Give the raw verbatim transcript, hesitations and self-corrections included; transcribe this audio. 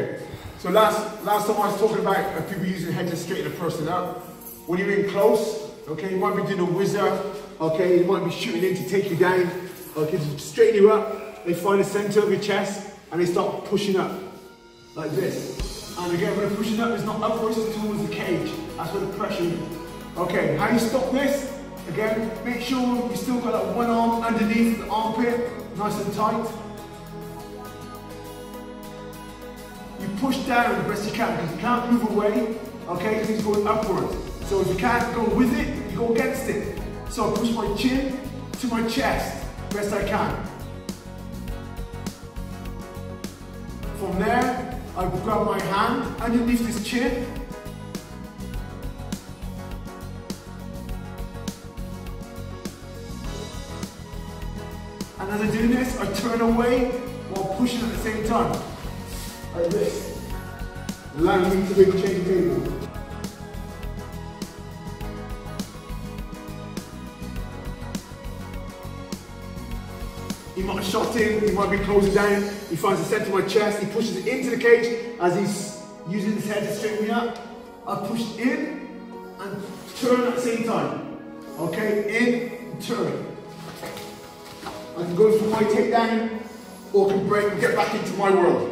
Okay, so last last time I was talking about uh, people using head to straighten a person up. When you're in close, okay, you might be doing a whizzer, okay, you might be shooting in to take you down, okay, to straighten you up. They find the center of your chest and they start pushing up, like this. And again, when they're pushing up, it's not upwards, it's towards the cage. That's where the pressure is. Okay, how you stop this? Again, make sure you still got that one arm underneath the armpit, nice and tight. You push down the best you can because you can't move away, okay, because it's going upwards. So if you can't go with it, you go against it. So I push my chin to my chest, best I can. From there, I grab my hand underneath this chin. And as I do this, I turn away while pushing at the same time. Like this. Allowing me to bring change the table. He might have shot in, he might be closing down, he finds the centre of my chest, he pushes it into the cage as he's using his head to straighten me up. I push in and turn at the same time. Okay, in, turn. I can go for my takedown or can break and get back into my world.